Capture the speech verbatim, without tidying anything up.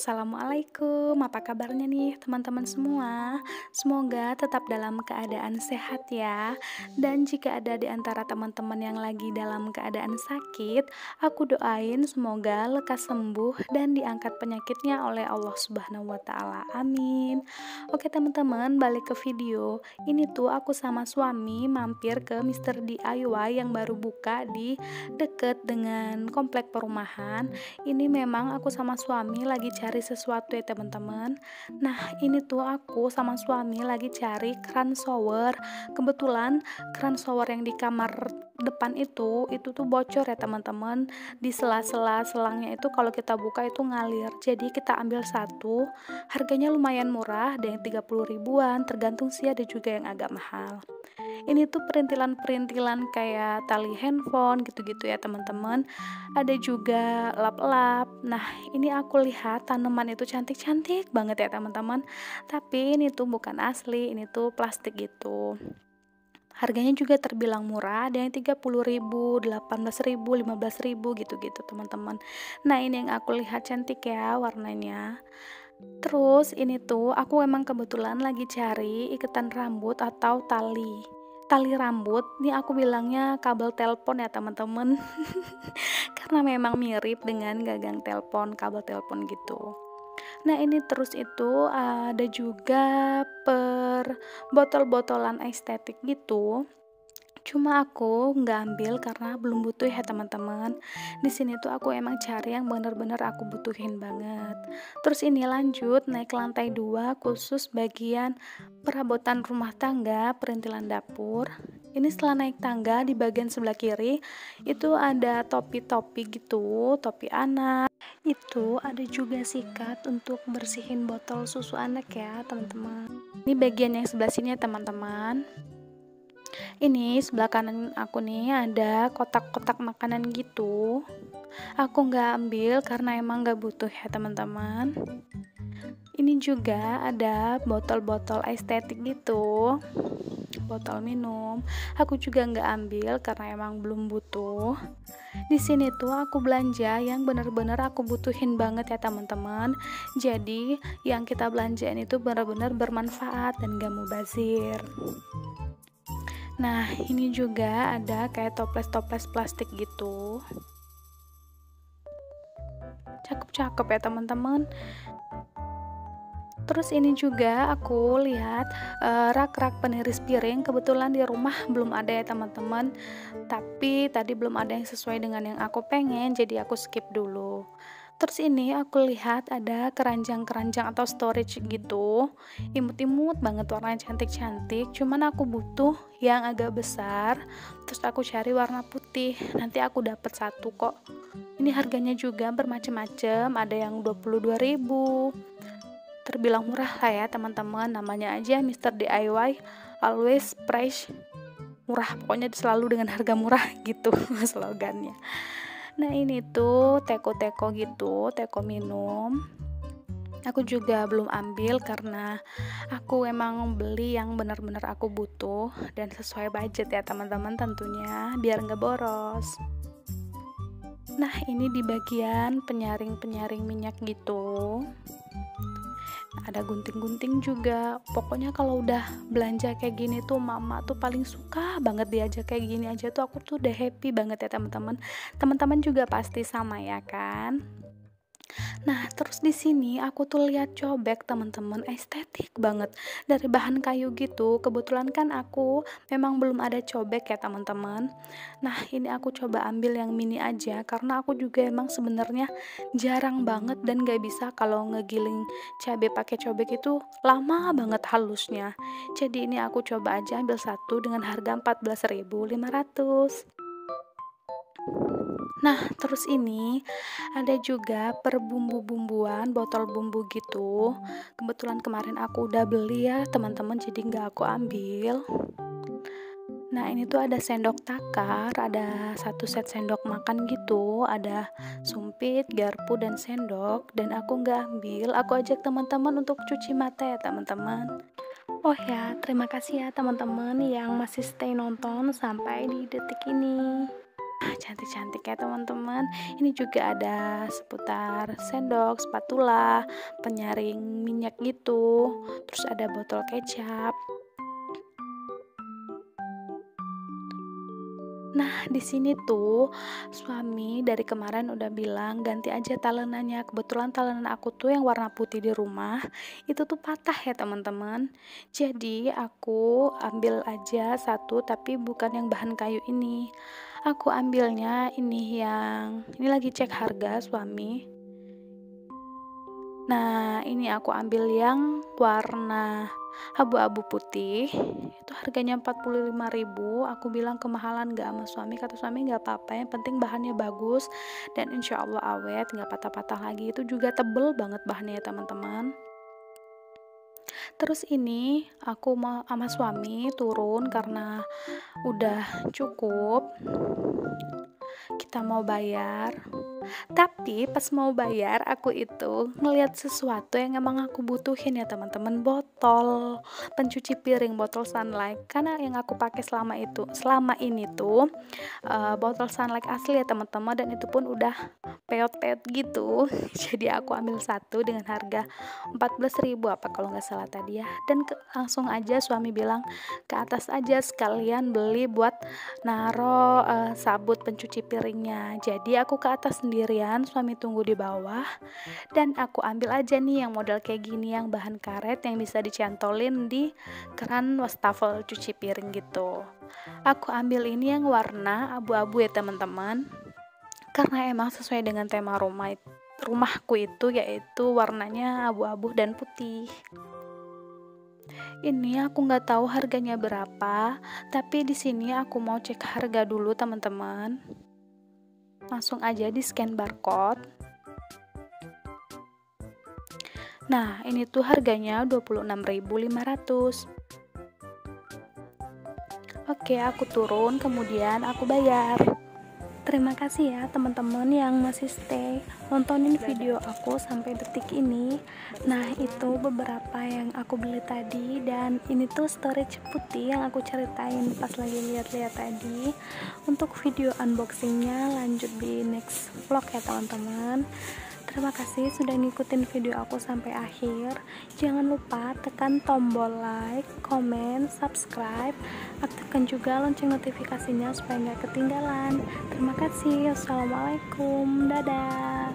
Assalamualaikum, apa kabarnya nih teman-teman semua? Semoga tetap dalam keadaan sehat ya. Dan jika ada di antara teman-teman yang lagi dalam keadaan sakit, aku doain semoga lekas sembuh dan diangkat penyakitnya oleh Allah Subhanahu wa taala. Amin. Oke teman-teman, balik ke video. Ini tuh aku sama suami mampir ke Mister D I Y yang baru buka di deket dengan komplek perumahan. Ini memang aku sama suami lagi cari sesuatu ya teman-teman. Nah ini tuh aku sama suami lagi cari keran shower. Kebetulan keran shower yang di kamar depan itu itu tuh bocor ya teman-teman. Di sela-sela selangnya itu kalau kita buka itu ngalir. Jadi kita ambil satu. Harganya lumayan murah, ada yang tiga puluh ribuan, tergantung sih, ada juga yang agak mahal. Ini tuh perintilan-perintilan kayak tali handphone gitu-gitu ya teman-teman. Ada juga lap-lap. Nah, ini aku lihat tanaman itu cantik-cantik banget ya teman-teman. Tapi ini tuh bukan asli, ini tuh plastik gitu. Harganya juga terbilang murah, ada yang tiga puluh ribu, delapan belas ribu, lima belas ribu gitu-gitu teman-teman. Nah, ini yang aku lihat cantik ya warnanya. Terus ini tuh aku emang kebetulan lagi cari iketan rambut atau tali tali rambut. Nih aku bilangnya kabel telepon ya teman-teman. Karena memang mirip dengan gagang telepon, kabel telepon gitu. Nah ini terus itu ada juga per botol-botolan estetik gitu. Cuma aku nggak ambil karena belum butuh ya teman-teman. Di sini tuh aku emang cari yang bener-bener aku butuhin banget. Terus ini lanjut naik ke lantai dua khusus bagian perabotan rumah tangga, perintilan dapur. Ini setelah naik tangga di bagian sebelah kiri itu ada topi-topi gitu, topi anak. Itu ada juga sikat untuk bersihin botol susu anak ya teman-teman. Ini bagian yang sebelah sini ya teman-teman. Ini sebelah kanan aku nih ada kotak-kotak makanan gitu. Aku nggak ambil karena emang nggak butuh ya teman-teman. Ini juga ada botol-botol estetik gitu, botol minum. Aku juga nggak ambil karena emang belum butuh. Di sini tuh aku belanja yang bener-bener aku butuhin banget ya teman-teman. Jadi yang kita belanjain itu bener-bener bermanfaat dan gak mubazir. Nah ini juga ada kayak toples-toples plastik gitu. Cakep-cakep ya teman-teman. Terus ini juga aku lihat uh, rak-rak peniris piring. Kebetulan di rumah belum ada ya teman-teman. Tapi tadi belum ada yang sesuai dengan yang aku pengen, jadi aku skip dulu. Terus ini aku lihat ada keranjang-keranjang atau storage gitu. Imut-imut banget, warnanya cantik-cantik. Cuman aku butuh yang agak besar. Terus aku cari warna putih. Nanti aku dapat satu kok. Ini harganya juga bermacam-macam. Ada yang dua puluh dua ribu. Terbilang murah lah ya teman-teman. Namanya aja Mister D I Y. Always price murah. Pokoknya selalu dengan harga murah gitu slogannya. Nah ini tuh teko-teko gitu, teko minum. Aku juga belum ambil karena aku emang beli yang benar-benar aku butuh dan sesuai budget ya teman-teman tentunya, biar nggak boros. Nah ini di bagian penyaring-penyaring minyak gitu. Ada gunting-gunting juga. Pokoknya kalau udah belanja kayak gini tuh mama tuh paling suka banget diajak kayak gini aja tuh aku tuh udah happy banget ya teman-teman. Teman-teman juga pasti sama ya kan? Nah, terus di sini aku tuh lihat cobek teman-teman, estetik banget dari bahan kayu gitu. Kebetulan kan aku memang belum ada cobek ya teman-teman. Nah, ini aku coba ambil yang mini aja karena aku juga emang sebenarnya jarang banget dan gak bisa kalau ngegiling cabai pakai cobek itu lama banget halusnya. Jadi ini aku coba aja ambil satu dengan harga empat belas ribu lima ratus. Nah, terus ini ada juga per bumbu-bumbuan, botol bumbu gitu. Kebetulan kemarin aku udah beli ya, teman-teman, jadi nggak aku ambil. Nah, ini tuh ada sendok takar, ada satu set sendok makan gitu, ada sumpit, garpu, dan sendok. Dan aku nggak ambil, aku ajak teman-teman untuk cuci mata ya, teman-teman. Oh ya, terima kasih ya teman-teman yang masih stay nonton sampai di detik ini. Cantik-cantik ya teman-teman. Ini juga ada seputar sendok, spatula, penyaring minyak gitu. Terus ada botol kecap. Nah, di sini tuh suami dari kemarin udah bilang ganti aja talenannya. Kebetulan talenan aku tuh yang warna putih di rumah itu tuh patah ya teman-teman. Jadi aku ambil aja satu tapi bukan yang bahan kayu ini. Aku ambilnya ini yang ini lagi cek harga suami. Nah, ini aku ambil yang warna abu-abu putih. Itu harganya empat puluh lima ribu. Aku bilang kemahalan gak sama suami. Kata suami gak apa-apa, yang penting bahannya bagus dan insya Allah awet, gak patah-patah lagi. Itu juga tebel banget bahannya ya teman-teman. Terus ini aku mau sama suami turun karena udah cukup. Kita mau bayar. Tapi pas mau bayar aku itu ngelihat sesuatu yang emang aku butuhin ya teman-teman, botol pencuci piring, botol Sunlight. Karena yang aku pakai selama itu selama ini tuh uh, botol Sunlight asli ya teman-teman, dan itu pun udah peot-peot gitu. Jadi aku ambil satu dengan harga empat belas ribu apa kalau nggak salah tadi ya. Dan ke, langsung aja suami bilang ke atas aja sekalian beli buat naro uh, sabut pencuci piringnya. Jadi aku ke atas sendirian, suami tunggu di bawah, dan aku ambil aja nih yang model kayak gini, yang bahan karet yang bisa dicantolin di keran wastafel cuci piring gitu. Aku ambil ini yang warna abu-abu ya teman-teman, karena emang sesuai dengan tema rumah rumahku itu, yaitu warnanya abu-abu dan putih. Ini aku nggak tahu harganya berapa, tapi di sini aku mau cek harga dulu teman-teman. Langsung aja di scan barcode. Nah, ini tuh harganya dua puluh enam ribu lima ratus. Oke, aku turun, kemudian aku bayar. Terima kasih ya teman-teman yang masih stay nontonin video aku sampai detik ini. Nah, itu beberapa yang aku beli tadi, dan ini tuh storage putih yang aku ceritain pas lagi lihat-lihat tadi. Untuk video unboxingnya lanjut di next vlog ya teman-teman. Terima kasih sudah ngikutin video aku sampai akhir. Jangan lupa tekan tombol like, comment, subscribe, aktifkan juga lonceng notifikasinya supaya nggak ketinggalan. Terima kasih. Wassalamualaikum. Dadah.